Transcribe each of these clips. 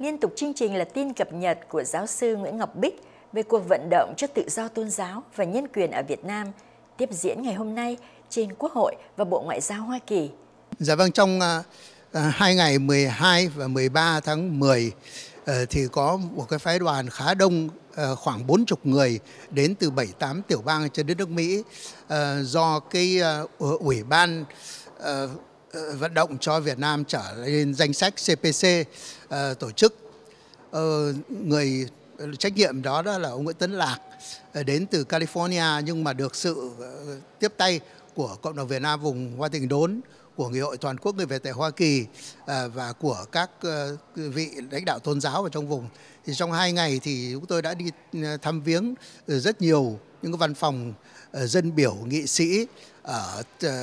Liên tục chương trình là tin cập nhật của giáo sư Nguyễn Ngọc Bích về cuộc vận động cho tự do tôn giáo và nhân quyền ở Việt Nam, tiếp diễn ngày hôm nay trên Quốc hội và Bộ Ngoại giao Hoa Kỳ. Dạ vâng, trong 2 ngày 12 và 13 tháng 10 thì có một cái phái đoàn khá đông, khoảng 40 người đến từ 7-8 tiểu bang trên đất nước Mỹ, do cái Ủy ban vận động cho Việt Nam trở lên danh sách CPC tổ chức. Người trách nhiệm đó là ông Nguyễn Tấn Lạc, đến từ California, nhưng mà được sự tiếp tay của cộng đồng Việt Nam vùng Hoa Tình Đốn, của Nghị hội Toàn quốc người Việt tại Hoa Kỳ và của các vị lãnh đạo tôn giáo ở trong vùng. Thì trong 2 ngày thì chúng tôi đã đi thăm viếng rất nhiều những cái văn phòng dân biểu, nghị sĩ ở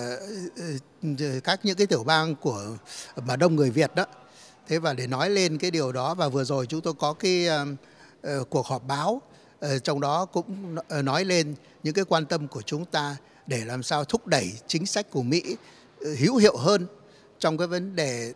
những cái tiểu bang của mà đông người Việt đó. Thế và để nói lên cái điều đó, và vừa rồi chúng tôi có cái cuộc họp báo, trong đó cũng nói lên những cái quan tâm của chúng ta để làm sao thúc đẩy chính sách của Mỹ hữu hiệu hơn trong cái vấn đề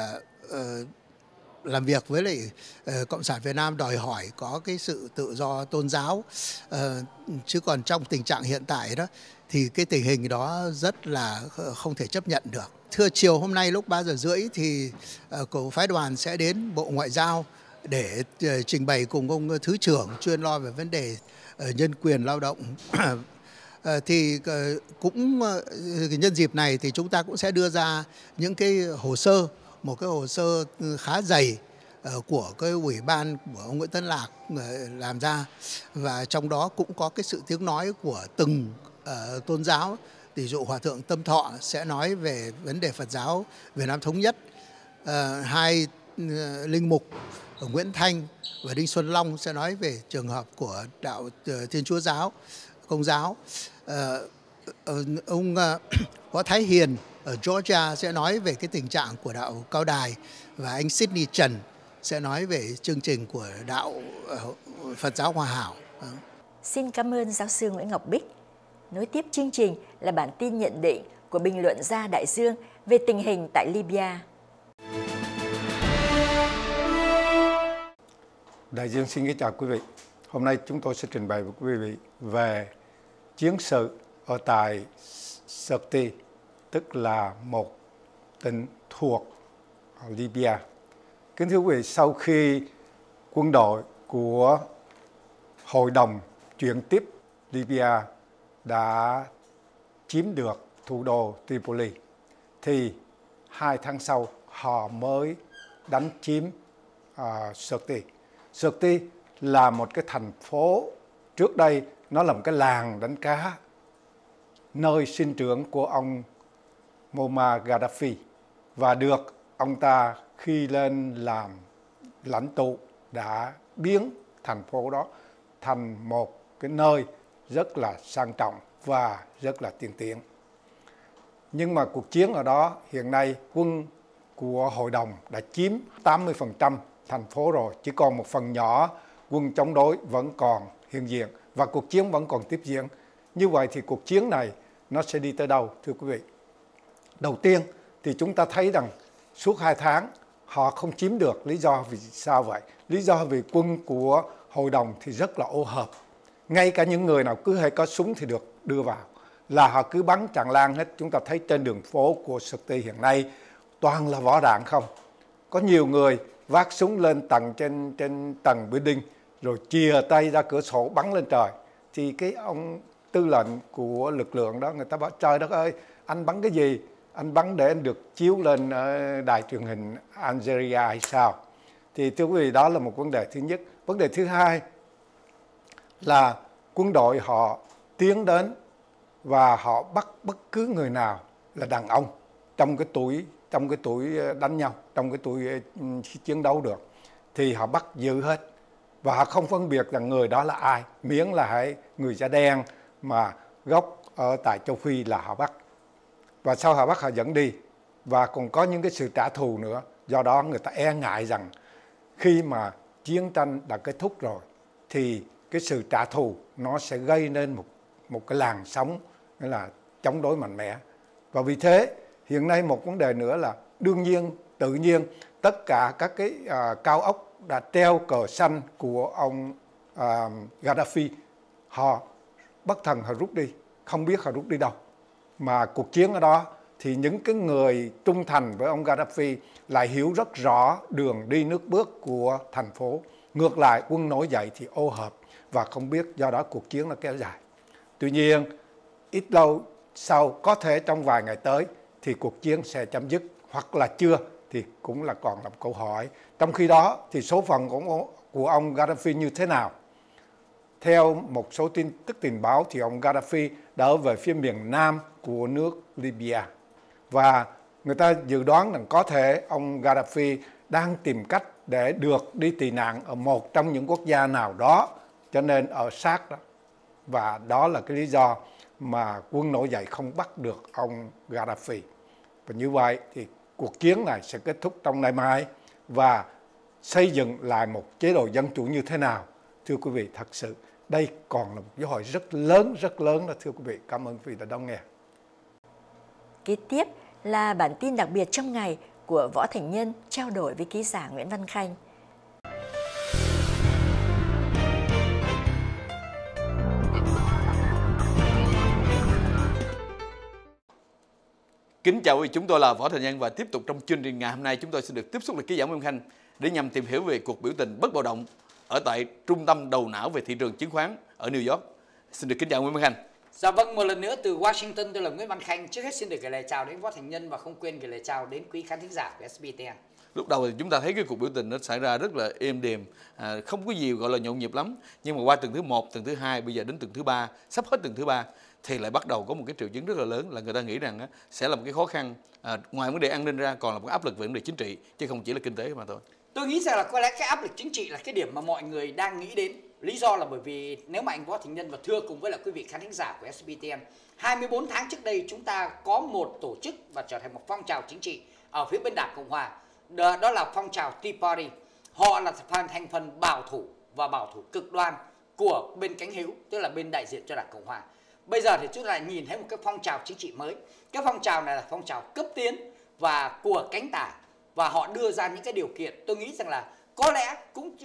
làm việc với lại Cộng sản Việt Nam, đòi hỏi có cái sự tự do tôn giáo. Chứ còn trong tình trạng hiện tại đó thì cái tình hình đó rất là không thể chấp nhận được. Thưa, chiều hôm nay lúc 3 giờ rưỡi thì của phái đoàn sẽ đến Bộ Ngoại giao để trình bày cùng ông Thứ trưởng chuyên lo về vấn đề nhân quyền lao động. Thì cũng nhân dịp này thì chúng ta cũng sẽ đưa ra những cái hồ sơ, một cái hồ sơ khá dày của cái ủy ban của ông Nguyễn Tấn Lạc làm ra, và trong đó cũng có cái sự tiếng nói của từng tôn giáo. Ví dụ Hòa thượng Tâm Thọ sẽ nói về vấn đề Phật giáo Việt Nam thống nhất, hai linh mục Nguyễn Thanh và Đinh Xuân Long sẽ nói về trường hợp của đạo Thiên Chúa giáo, Công giáo. Ông Võ Thái Hiền ở Georgia sẽ nói về cái tình trạng của đạo Cao Đài, và anh Sydney Trần sẽ nói về chương trình của đạo Phật giáo Hòa Hảo. Xin cảm ơn giáo sư Nguyễn Ngọc Bích. Nối tiếp chương trình là bản tin nhận định của bình luận gia Đại Dương về tình hình tại Libya. Đại Dương xin kính chào quý vị. Hôm nay chúng tôi sẽ trình bày với quý vị về chiến sự ở tại Sirte, tức là một tỉnh thuộc Libya. Kính thưa quý vị, sau khi quân đội của Hội đồng chuyển tiếp Libya đã chiếm được thủ đô Tripoli, thì 2 tháng sau họ mới đánh chiếm Sirte. Sirte là một cái thành phố, trước đây nó là một cái làng đánh cá, nơi sinh trưởng của ông Muammar Gaddafi, và được ông ta khi lên làm lãnh tụ đã biến thành phố đó thành một cái nơi rất là sang trọng và rất là tiên tiến. Nhưng mà cuộc chiến ở đó hiện nay quân của hội đồng đã chiếm 80% thành phố rồi, chỉ còn một phần nhỏ quân chống đối vẫn còn hiện diện và cuộc chiến vẫn còn tiếp diễn. Như vậy thì cuộc chiến này nó sẽ đi tới đâu, thưa quý vị? Đầu tiên thì chúng ta thấy rằng suốt 2 tháng họ không chiếm được. Lý do vì sao vậy? Lý do vì quân của hội đồng thì rất là ô hợp. Ngay cả những người nào cứ hay có súng thì được đưa vào, là họ cứ bắn tràn lan hết. Chúng ta thấy trên đường phố của Sirte hiện nay toàn là vỏ đạn không. Có nhiều người vác súng lên trên tầng building rồi chìa tay ra cửa sổ bắn lên trời. Thì cái ông tư lệnh của lực lượng đó, người ta bảo trời đất ơi, anh bắn cái gì? Anh bắn để anh được chiếu lên đài truyền hình Algeria hay sao? Thì thưa quý vị, đó là một vấn đề thứ nhất. Vấn đề thứ hai là quân đội họ tiến đến và họ bắt bất cứ người nào là đàn ông trong cái tuổi đánh nhau, trong cái tuổi chiến đấu được, thì họ bắt giữ hết. Và họ không phân biệt rằng người đó là ai, miễn là người da đen mà gốc ở tại châu Phi là họ bắt. Và sau họ bắt họ dẫn đi. Và còn có những cái sự trả thù nữa. Do đó người ta e ngại rằng khi mà chiến tranh đã kết thúc rồi thì cái sự trả thù nó sẽ gây nên một cái làn sóng, nghĩa là chống đối mạnh mẽ. Và vì thế hiện nay một vấn đề nữa là đương nhiên, tự nhiên tất cả các cái cao ốc đã treo cờ xanh của ông Gaddafi, họ bất thần họ rút đi, không biết họ rút đi đâu. Mà cuộc chiến ở đó thì những cái người trung thành với ông Gaddafi lại hiểu rất rõ đường đi nước bước của thành phố. Ngược lại, quân nổi dậy thì ô hợp và không biết, do đó cuộc chiến nó kéo dài. Tuy nhiên, ít lâu sau, có thể trong vài ngày tới thì cuộc chiến sẽ chấm dứt, hoặc là chưa thì cũng là còn là một câu hỏi. Trong khi đó thì số phận của ông Gaddafi như thế nào? Theo một số tin tức tình báo thì ông Gaddafi đã ở về phía miền nam của nước Libya. Và người ta dự đoán rằng có thể ông Gaddafi đang tìm cách để được đi tị nạn ở một trong những quốc gia nào đó, cho nên ở sát đó. Và đó là cái lý do mà quân nổi dậy không bắt được ông Gaddafi. Và như vậy thì cuộc chiến này sẽ kết thúc trong ngày mai, và xây dựng lại một chế độ dân chủ như thế nào? Thưa quý vị, thật sự đây còn là một câu hỏi rất lớn đó thưa quý vị. Cảm ơn quý vị đã đón nghe. Kế tiếp là bản tin đặc biệt trong ngày của Võ Thành Nhân trao đổi với ký giả Nguyễn Văn Khanh. Kính chào quý vị, chúng tôi là Võ Thành Nhân và tiếp tục trong chương trình ngày hôm nay chúng tôi sẽ được tiếp xúc với ký giả Nguyễn Khanh để nhằm tìm hiểu về cuộc biểu tình bất bạo động ở tại trung tâm đầu não về thị trường chứng khoán ở New York. Xin được kính chào Nguyễn Văn Khanh. Dạ vâng, một lần nữa từ Washington tôi là Nguyễn Văn Khanh. Trước hết xin được gửi lời chào đến Võ Thành Nhân và không quên gửi lời chào đến quý khán thính giả của SBTN. Lúc đầu thì chúng ta thấy cái cuộc biểu tình nó xảy ra rất là êm đềm, không có gì gọi là nhộn nhịp lắm. Nhưng mà qua tuần thứ 1, tuần thứ 2, bây giờ đến tuần thứ 3, sắp hết tuần thứ 3 thì lại bắt đầu có một cái triệu chứng rất là lớn, là người ta nghĩ rằng sẽ là một cái khó khăn, ngoài vấn đề an ninh ra còn là một cái áp lực về vấn đề chính trị chứ không chỉ là kinh tế mà thôi. Tôi nghĩ rằng là có lẽ cái áp lực chính trị là cái điểm mà mọi người đang nghĩ đến. Lý do là bởi vì nếu mà anh Võ Thành Nhân và thưa cùng với lại quý vị khán thính giả của SBTN, 24 tháng trước đây chúng ta có một tổ chức và trở thành một phong trào chính trị ở phía bên Đảng Cộng Hòa. Đó là phong trào Tea Party. Họ là thành phần bảo thủ và bảo thủ cực đoan của bên cánh hữu, tức là bên đại diện cho Đảng Cộng Hòa. Bây giờ thì chúng ta lại nhìn thấy một cái phong trào chính trị mới. Cái phong trào này là phong trào cấp tiến và của cánh tả, và họ đưa ra những cái điều kiện tôi nghĩ rằng là có lẽ cũng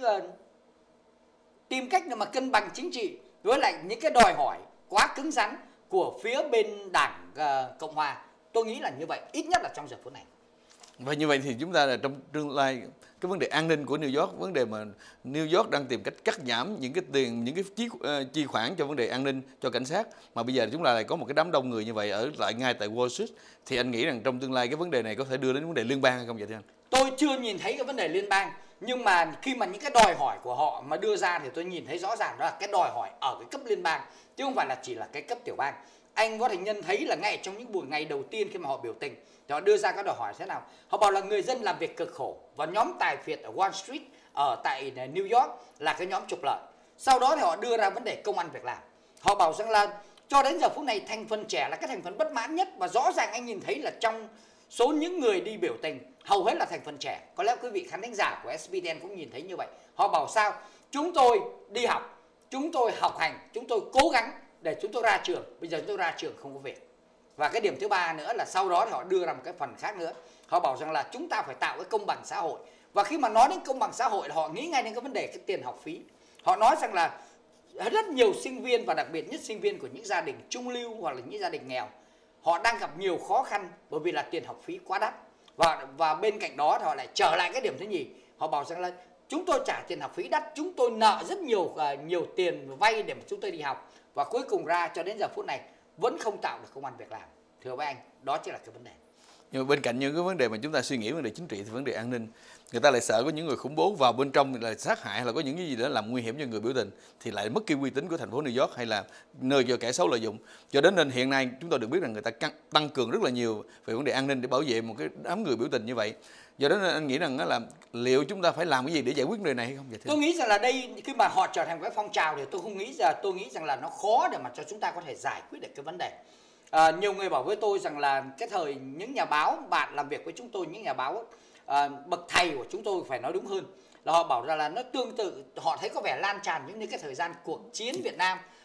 tìm cách để mà cân bằng chính trị với lại những cái đòi hỏi quá cứng rắn của phía bên Đảng Cộng Hòa. Tôi nghĩ là như vậy, ít nhất là trong giờ phút này. Và như vậy thì chúng ta là trong tương lai cái vấn đề an ninh của New York, vấn đề mà New York đang tìm cách cắt giảm những cái tiền, những cái chi khoản cho vấn đề an ninh cho cảnh sát, mà bây giờ chúng ta lại có một cái đám đông người như vậy ở lại ngay tại Wall Street, thì anh nghĩ rằng trong tương lai cái vấn đề này có thể đưa đến vấn đề liên bang hay không vậy thưa anh? Tôi chưa nhìn thấy cái vấn đề liên bang, nhưng mà khi mà những cái đòi hỏi của họ mà đưa ra thì tôi nhìn thấy rõ ràng đó là cái đòi hỏi ở cái cấp liên bang chứ không phải là chỉ là cái cấp tiểu bang. Anh Võ Thành Nhân thấy là ngay trong những buổi ngày đầu tiên khi mà họ biểu tình thì họ đưa ra các đòi hỏi thế nào. Họ bảo là người dân làm việc cực khổ và nhóm tài phiệt ở Wall Street ở tại New York là cái nhóm trục lợi. Sau đó thì họ đưa ra vấn đề công ăn việc làm. Họ bảo rằng là cho đến giờ phút này thành phần trẻ là cái thành phần bất mãn nhất, và rõ ràng anh nhìn thấy là trong số những người đi biểu tình hầu hết là thành phần trẻ. Có lẽ quý vị khán thính giả của SBTN cũng nhìn thấy như vậy. Họ bảo sao? Chúng tôi đi học, chúng tôi học hành, chúng tôi cố gắng để chúng tôi ra trường. Bây giờ chúng tôi ra trường không có việc. Và cái điểm thứ ba nữa là sau đó thì họ đưa ra một cái phần khác nữa. Họ bảo rằng là chúng ta phải tạo cái công bằng xã hội. Và khi mà nói đến công bằng xã hội là họ nghĩ ngay đến cái vấn đề cái tiền học phí. Họ nói rằng là rất nhiều sinh viên và đặc biệt nhất sinh viên của những gia đình trung lưu hoặc là những gia đình nghèo, họ đang gặp nhiều khó khăn bởi vì là tiền học phí quá đắt. Và bên cạnh đó thì họ lại trở lại cái điểm thứ nhì. Họ bảo rằng là chúng tôi trả tiền học phí đắt, chúng tôi nợ rất nhiều tiền vay để mà chúng tôi đi học, và cuối cùng ra cho đến giờ phút này vẫn không tạo được công ăn việc làm. Thưa với anh, đó chỉ là cái vấn đề. Nhưng mà bên cạnh những cái vấn đề mà chúng ta suy nghĩ vấn đề chính trị thì vấn đề an ninh, người ta lại sợ có những người khủng bố vào bên trong là sát hại, hay là có những cái gì đó làm nguy hiểm cho người biểu tình thì lại mất cái uy tín của thành phố New York, hay là nơi do kẻ xấu lợi dụng. Cho đến nên hiện nay chúng tôi được biết rằng người ta tăng cường rất là nhiều về vấn đề an ninh để bảo vệ một cái đám người biểu tình như vậy. Do đó nên anh nghĩ rằng là liệu chúng ta phải làm cái gì để giải quyết vấn đề này hay không vậy? Tôi nghĩ rằng là đây khi mà họ trở thành cái phong trào thì tôi nghĩ rằng là nó khó để mà cho chúng ta có thể giải quyết được cái vấn đề. Nhiều người bảo với tôi rằng là cái thời những nhà báo bạn làm việc với chúng tôi, những nhà báo bậc thầy của chúng tôi phải nói đúng hơn, là họ bảo ra là nó tương tự, họ thấy có vẻ lan tràn những cái thời gian cuộc chiến Việt Nam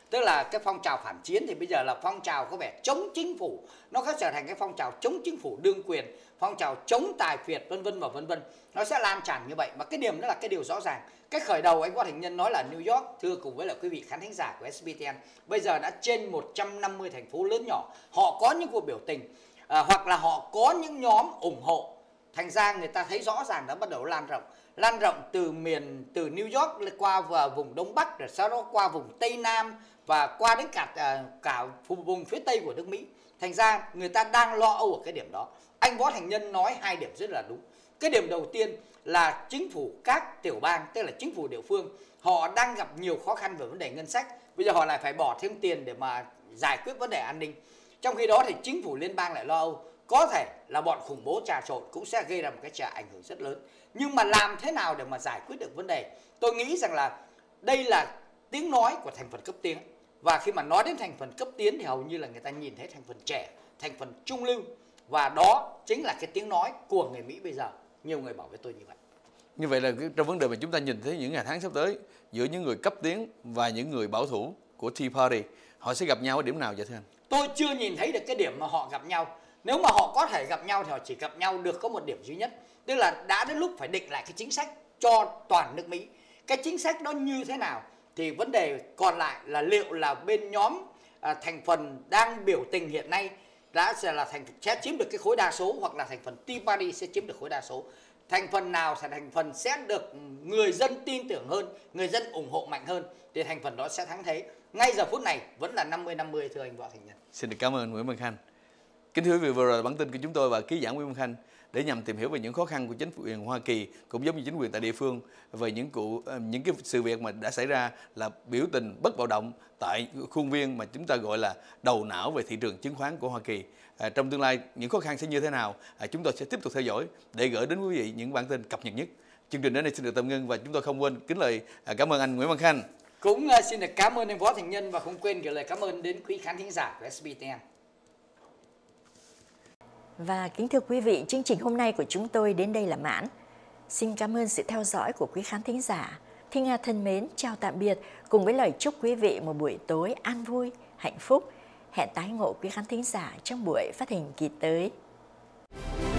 Tức là cái phong trào phản chiến thì bây giờ là phong trào có vẻ chống chính phủ, nó có trở thành cái phong trào chống chính phủ đương quyền, phong trào chống tài phiệt vân vân và vân vân. Nó sẽ lan tràn như vậy, mà cái điểm đó là cái điều rõ ràng. Cái khởi đầu anh Võ Thành Nhân nói là New York, thưa cùng với là quý vị khán thính giả của SBTN, bây giờ đã trên 150 thành phố lớn nhỏ, họ có những cuộc biểu tình, hoặc là họ có những nhóm ủng hộ. Thành ra người ta thấy rõ ràng đã bắt đầu lan rộng từ New York qua vùng Đông Bắc, rồi sau đó qua vùng Tây Nam và qua đến cả vùng phía Tây của nước Mỹ. Thành ra người ta đang lo âu ở cái điểm đó. Anh Võ Thành Nhân nói hai điểm rất là đúng. Cái điểm đầu tiên là chính phủ các tiểu bang, tức là chính phủ địa phương, họ đang gặp nhiều khó khăn về vấn đề ngân sách. Bây giờ họ lại phải bỏ thêm tiền để mà giải quyết vấn đề an ninh. Trong khi đó thì chính phủ liên bang lại lo âu. Có thể là bọn khủng bố trà trộn cũng sẽ gây ra một cái ảnh hưởng rất lớn. Nhưng mà làm thế nào để mà giải quyết được vấn đề? Tôi nghĩ rằng là đây là tiếng nói của thành phần cấp tiến. Và khi mà nói đến thành phần cấp tiến thì hầu như là người ta nhìn thấy thành phần trẻ, thành phần trung lưu. Và đó chính là cái tiếng nói của người Mỹ bây giờ. Nhiều người bảo với tôi như vậy. Như vậy là trong vấn đề mà chúng ta nhìn thấy những ngày tháng sắp tới giữa những người cấp tiến và những người bảo thủ của Tea Party, họ sẽ gặp nhau ở điểm nào vậy thưa anh? Tôi chưa nhìn thấy được cái điểm mà họ gặp nhau. Nếu mà họ có thể gặp nhau thì họ chỉ gặp nhau được có một điểm duy nhất. Tức là đã đến lúc phải định lại cái chính sách cho toàn nước Mỹ. Cái chính sách đó như thế nào thì vấn đề còn lại là liệu là bên nhóm thành phần đang biểu tình hiện nay sẽ chiếm được cái khối đa số, hoặc là thành phần Tea Party sẽ chiếm được khối đa số. Thành phần nào sẽ thành phần sẽ được người dân tin tưởng hơn, người dân ủng hộ mạnh hơn thì thành phần đó sẽ thắng thế. Ngay giờ phút này vẫn là 50-50 thưa anh Võ Thành Nhân. Xin được cảm ơn Nguyễn Văn Khanh. Kính thưa quý vị, vừa rồi là bản tin của chúng tôi và ký giả Nguyễn Văn Khanh để nhằm tìm hiểu về những khó khăn của chính quyền Hoa Kỳ cũng giống như chính quyền tại địa phương về những cái sự việc mà đã xảy ra là biểu tình bất bạo động tại khuôn viên mà chúng ta gọi là đầu não về thị trường chứng khoán của Hoa Kỳ. Trong tương lai những khó khăn sẽ như thế nào, chúng tôi sẽ tiếp tục theo dõi để gửi đến quý vị những bản tin cập nhật nhất. Chương trình đến đây xin được tạm ngưng và chúng tôi không quên kính lời cảm ơn anh Nguyễn Văn Khanh. Cũng xin được cảm ơn anh Võ Thành Nhân và không quên gửi lời cảm ơn đến quý khán thính giả của SBTN. Và kính thưa quý vị, chương trình hôm nay của chúng tôi đến đây là mãn. Xin cảm ơn sự theo dõi của quý khán thính giả. Thi Nga thân mến, chào tạm biệt cùng với lời chúc quý vị một buổi tối an vui, hạnh phúc. Hẹn tái ngộ quý khán thính giả trong buổi phát hình kỳ tới.